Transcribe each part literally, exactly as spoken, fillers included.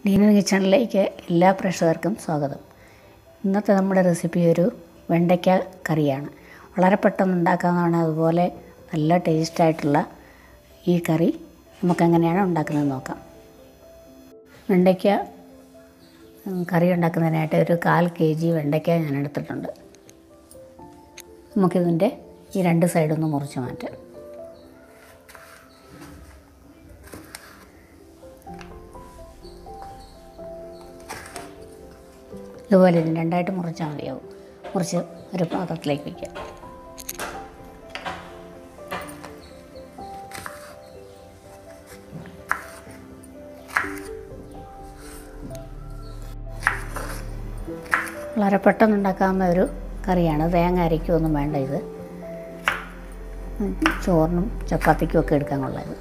ഡീന കിച്ചണിലേക്ക് എല്ലാ പ്രേക്ഷകർക്കും സ്വാഗതം. ഇന്നത്തെ നമ്മുടെ റെസിപ്പി ഒരു വെണ്ടയ്ക്ക കറിയാണ്. വളരെ പെട്ടെന്ന് ഉണ്ടാക്കാവുന്നതാണ്. അതുപോലെ നല്ല ടേസ്റ്റായിട്ടുള്ള ഈ കറി നമുക്കെങ്ങനെയാണ് ഉണ്ടാക്കുന്നത് നോക്കാം. വെണ്ടയ്ക്ക കറി ഉണ്ടാക്കുന്നതിനായിട്ട് ഒരു കാൽ കെ ജി വെണ്ടയ്ക്ക ഞാൻ എടുത്തിട്ടുണ്ട്. നമുക്കിതിൻ്റെ ഈ രണ്ട് സൈഡൊന്ന് മുറിച്ച് മാറ്റാം. ഇതുപോലെ രണ്ടായിട്ട് മുറിച്ചാൽ മതിയാവും. മുറിച്ച് ഒരു പാത്രത്തിലേക്ക് വയ്ക്കാം. വളരെ പെട്ടെന്ന് ഉണ്ടാക്കാവുന്ന ഒരു കറിയാണ്. തേങ്ങ അരയ്ക്കൊന്നും വേണ്ട. ഇത് ചോറിനും ചപ്പാത്തിക്കും ഒക്കെ എടുക്കാൻ കൊള്ളാം.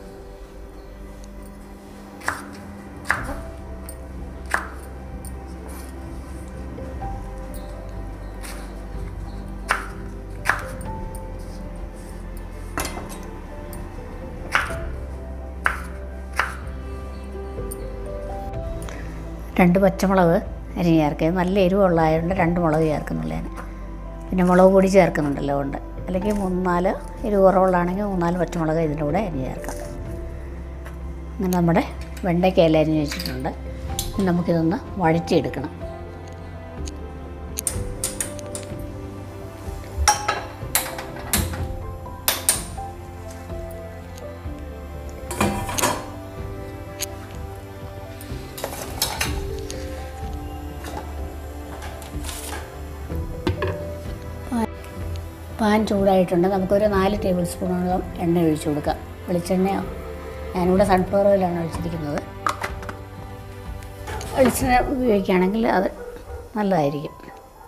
രണ്ട് പച്ചമുളക് അരിഞ്ഞ് ചേർക്കുക. നല്ല എരിവുള്ളതായതുകൊണ്ട് രണ്ട് മുളക് ചേർക്കുന്നുള്ളൂ ഞാൻ. പിന്നെ മുളക് പൊടി ചേർക്കുന്നുണ്ടല്ലോ കൊണ്ട്, അല്ലെങ്കിൽ മൂന്നാല് എരിവ് കുറവുള്ളതാണെങ്കിൽ മൂന്നാല് പച്ചമുളക് ഇതിൻ്റെ കൂടെ അരിഞ്ഞ് ചേർക്കാം. അങ്ങനെ നമ്മുടെ വെണ്ടയ്ക്കയെല്ലാം അരിഞ്ഞ് വെച്ചിട്ടുണ്ട്. ഇനി നമുക്കിതൊന്ന് വഴറ്റിയെടുക്കണം. പാൻ ചൂടായിട്ടുണ്ട്. നമുക്കൊരു നാല് ടേബിൾ സ്പൂണോളം എണ്ണ ഒഴിച്ചു കൊടുക്കാം. വെളിച്ചെണ്ണയോ, ഞാനിവിടെ സൺഫ്ലവർ ഓയിലാണ് ഒഴിച്ചിരിക്കുന്നത്. വെളിച്ചെണ്ണ ഉപയോഗിക്കുകയാണെങ്കിൽ അത് നല്ലതായിരിക്കും.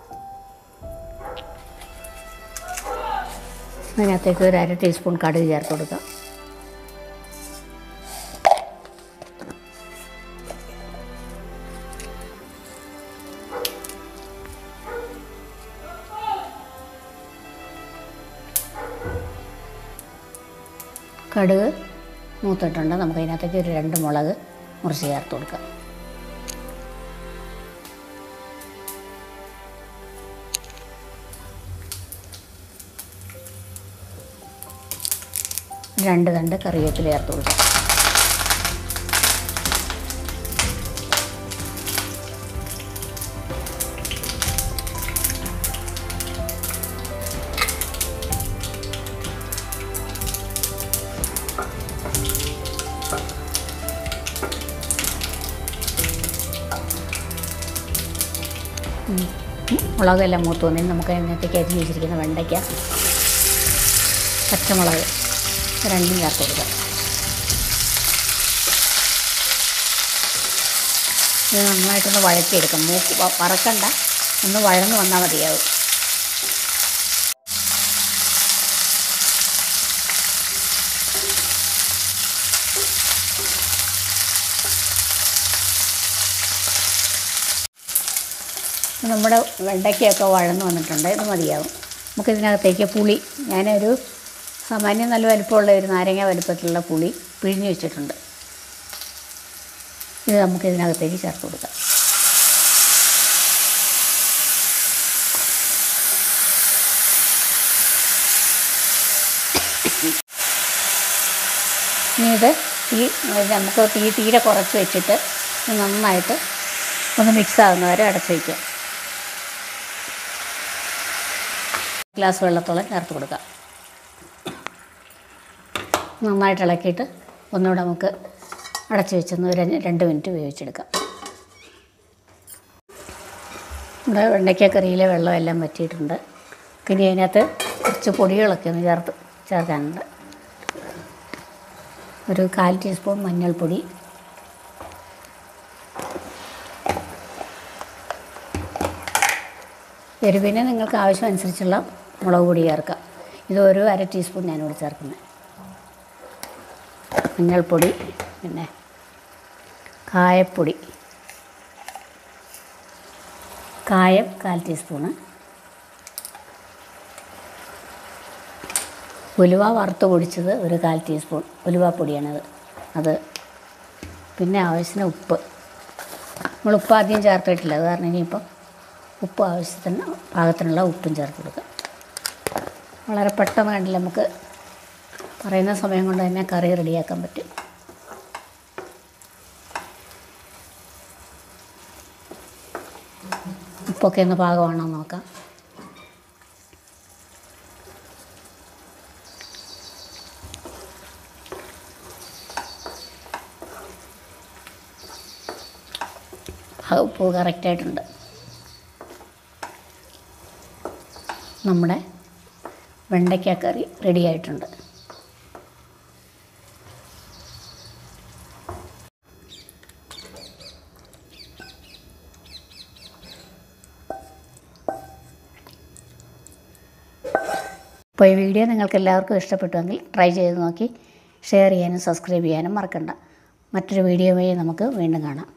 അതിനകത്തേക്ക് ഒരു അര ടീസ്പൂൺ കടുക് ചേർത്ത് കൊടുക്കാം. കടുക് മൂത്തിട്ടുണ്ട്. നമുക്ക് അതിനകത്തേക്ക് ഒരു രണ്ട് മുളക് മുറിച്ച് ചേർത്ത് കൊടുക്കാം. രണ്ട് തണ്ട് കറിവേപ്പില ചേർത്ത് കൊടുക്കാം. മുളകെല്ലാം മൂത്ത് വന്നി നമുക്ക് അതിനകത്തേക്ക് അരിഞ്ഞ് വെച്ചിരിക്കുന്ന വെണ്ടയ്ക്ക, പച്ചമുളക് രണ്ടും ചേർത്ത് കൊടുക്കാം. ഇത് നന്നായിട്ടൊന്ന് വഴറ്റിയെടുക്കാം. മൂക്ക് വറക്കണ്ട, ഒന്ന് വഴന്ന് വന്നാൽ മതിയാവും. നമ്മുടെ വെണ്ടയ്ക്കയൊക്കെ വഴന്ന് വന്നിട്ടുണ്ട്. ഇത് മതിയാവും. നമുക്കിതിനകത്തേക്ക് പുളി, ഞാനൊരു സാമാന്യം നല്ല വലുപ്പമുള്ള ഒരു നാരങ്ങ വലുപ്പത്തിലുള്ള പുളി പിഴിഞ്ഞ് വെച്ചിട്ടുണ്ട്. ഇത് നമുക്കിതിനകത്തേക്ക് ചേർത്ത് കൊടുക്കാം. ഇനി ഇത് തീ നമുക്ക് തീ തീരെ കുറച്ച് വെച്ചിട്ട് നന്നായിട്ട് ഒന്ന് മിക്സ് ആകുന്നവരെ അടച്ച് വയ്ക്കാം. ഗ്ലാസ് വെള്ളത്തോളം ചേർത്ത് കൊടുക്കാം. നന്നായിട്ട് ഇളക്കിയിട്ട് ഒന്നുകൂടെ നമുക്ക് അടച്ച് വെച്ചൊന്ന് ഒരു രണ്ട് മിനിറ്റ് വേവിച്ചെടുക്കാം. നമ്മുടെ വെണ്ടയ്ക്ക കറിയിലെ വെള്ളമെല്ലാം വറ്റിയിട്ടുണ്ട്. പിന്നെ അതിനകത്ത് കുറച്ച് പൊടികളൊക്കെ ഒന്ന് ചേർത്ത് ചേർക്കാനുണ്ട്. ഒരു കാൽ ടീസ്പൂൺ മഞ്ഞൾപ്പൊടി, എരിവിന് നിങ്ങൾക്ക് ആവശ്യമനുസരിച്ചുള്ള മുളക് പൊടി ചേർക്കാം. ഇത് ഒരു അര ടീസ്പൂൺ ഞാനിവിടെ ചേർക്കുന്നത്. മഞ്ഞൾപ്പൊടി, പിന്നെ കായപ്പൊടി, കായം കാൽ ടീസ്പൂണ്, ഉലുവ വറുത്ത് പൊടിച്ചത് ഒരു കാൽ ടീസ്പൂൺ ഉലുവാപ്പൊടിയാണത്. അത് പിന്നെ ആവശ്യത്തിന് ഉപ്പ്, നമ്മൾ ഉപ്പ് ആദ്യം ചേർത്തിട്ടില്ല, അത് കാരണം ഇനിയിപ്പം ഉപ്പ് ആവശ്യത്തിന് പാകത്തിനുള്ള ഉപ്പും ചേർത്ത് കൊടുക്കുക. വളരെ പെട്ടെന്ന് കണ്ടില്ല, നമുക്ക് പറയുന്ന സമയം കൊണ്ട് തന്നെ കറി റെഡിയാക്കാൻ പറ്റും. ഉപ്പൊക്കെ ഒന്ന് പാകമാണോ നോക്കാം. ആ ഉപ്പ് കറക്റ്റായിട്ടുണ്ട്. നമ്മുടെ വെണ്ടയ്ക്ക കറി റെഡി ആയിട്ടുണ്ട്. അപ്പോൾ ഈ വീഡിയോ നിങ്ങൾക്ക് എല്ലാവർക്കും ഇഷ്ടപ്പെട്ടുവെങ്കിൽ ട്രൈ ചെയ്ത് നോക്കി ഷെയർ ചെയ്യാനും സബ്സ്ക്രൈബ് ചെയ്യാനും മറക്കണ്ട. മറ്റൊരു വീഡിയോയുമായി നമുക്ക് വീണ്ടും കാണാം.